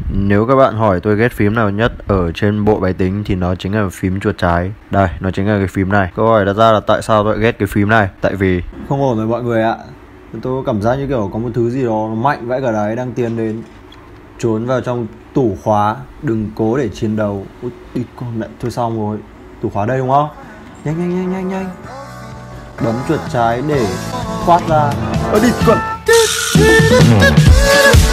Nếu các bạn hỏi tôi ghét phím nào nhất ở trên bộ máy tính thì nó chính là phím chuột trái. Đây, nó chính là cái phím này. Câu hỏi đặt ra là tại sao tôi ghét cái phím này? Tại vì không ổn rồi mọi người ạ. Tôi có cảm giác như kiểu có một thứ gì đó nó mạnh vãi cả đấy đang tiến đến. Trốn vào trong tủ khóa, đừng cố để chiến đấu. Ui, đi con lại thôi xong rồi. Tủ khóa đây đúng không? Nhanh. Bấm chuột trái để thoát ra. Đi con.